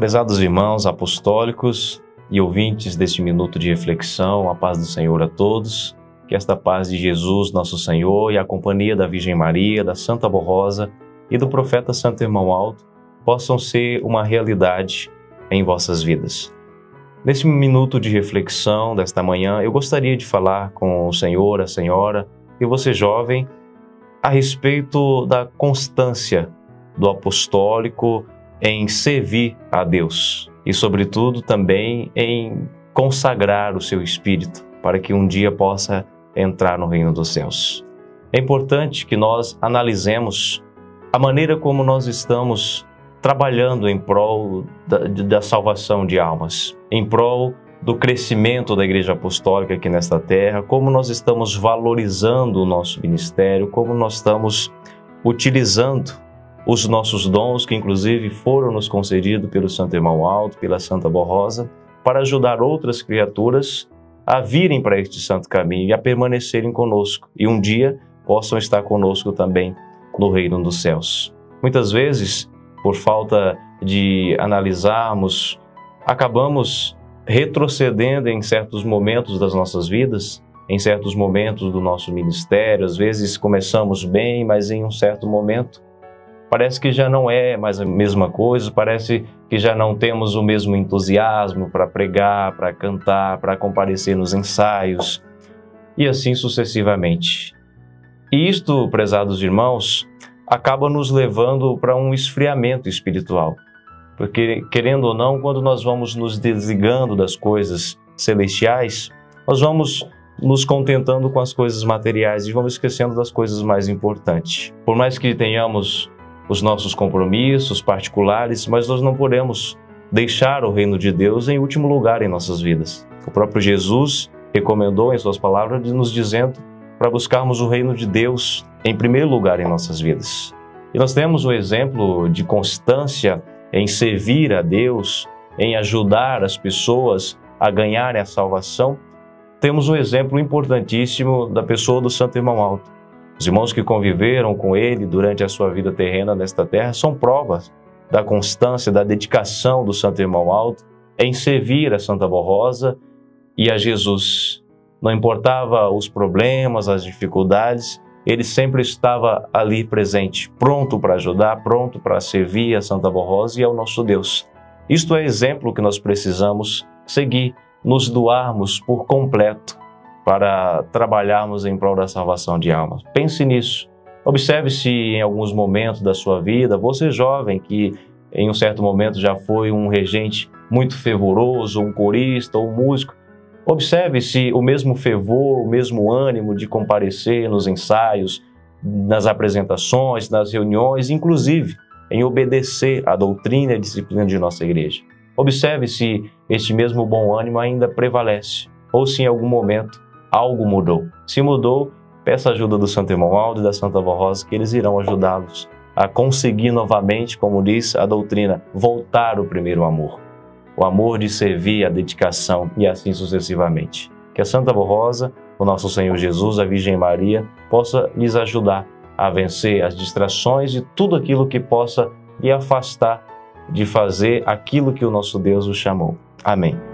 Prezados irmãos apostólicos e ouvintes deste minuto de reflexão, a paz do Senhor a todos, que esta paz de Jesus, nosso Senhor, e a companhia da Virgem Maria, da Santa Borrosa e do profeta Santo Irmão Alto possam ser uma realidade em vossas vidas. Neste minuto de reflexão desta manhã, eu gostaria de falar com o Senhor, a Senhora e você jovem a respeito da constância do apostólico em servir a Deus e, sobretudo, também em consagrar o seu espírito para que um dia possa entrar no reino dos céus. É importante que nós analisemos a maneira como nós estamos trabalhando em prol da salvação de almas, em prol do crescimento da Igreja Apostólica aqui nesta terra, como nós estamos valorizando o nosso ministério, como nós estamos utilizando os nossos dons, que inclusive foram nos concedidos pelo Santo Irmão Alto, pela Santa Borrosa, para ajudar outras criaturas a virem para este santo caminho e a permanecerem conosco, e um dia possam estar conosco também no reino dos céus. Muitas vezes, por falta de analisarmos, acabamos retrocedendo em certos momentos das nossas vidas, em certos momentos do nosso ministério. Às vezes começamos bem, mas em um certo momento parece que já não é mais a mesma coisa, parece que já não temos o mesmo entusiasmo para pregar, para cantar, para comparecer nos ensaios e assim sucessivamente. E isto, prezados irmãos, acaba nos levando para um esfriamento espiritual. Porque, querendo ou não, quando nós vamos nos desligando das coisas celestiais, nós vamos nos contentando com as coisas materiais e vamos esquecendo das coisas mais importantes. Por mais que tenhamos os nossos compromissos particulares, mas nós não podemos deixar o reino de Deus em último lugar em nossas vidas. O próprio Jesus recomendou em suas palavras, nos dizendo para buscarmos o reino de Deus em primeiro lugar em nossas vidas. E nós temos o exemplo de constância em servir a Deus, em ajudar as pessoas a ganharem a salvação. Temos um exemplo importantíssimo da pessoa do Santo Irmão Alto. Os irmãos que conviveram com ele durante a sua vida terrena nesta terra são provas da constância, da dedicação do Santo Irmão Alto em servir a Santa Borrosa e a Jesus. Não importava os problemas, as dificuldades, ele sempre estava ali presente, pronto para ajudar, pronto para servir a Santa Borrosa e ao nosso Deus. Isto é exemplo que nós precisamos seguir, nos doarmos por completo para trabalharmos em prol da salvação de almas. Pense nisso. Observe se em alguns momentos da sua vida, você jovem que em um certo momento já foi um regente muito fervoroso, um corista ou um músico, observe se o mesmo fervor, o mesmo ânimo de comparecer nos ensaios, nas apresentações, nas reuniões, inclusive em obedecer à doutrina e à disciplina de nossa igreja. Observe se este mesmo bom ânimo ainda prevalece ou se em algum momento algo mudou. Se mudou, peça a ajuda do Santo Irmão Alto e da Santa Borrosa, que eles irão ajudá-los a conseguir novamente, como diz a doutrina, voltar ao primeiro amor. O amor de servir, a dedicação e assim sucessivamente. Que a Santa Borrosa, o nosso Senhor Jesus, a Virgem Maria, possa lhes ajudar a vencer as distrações e tudo aquilo que possa lhe afastar de fazer aquilo que o nosso Deus os chamou. Amém.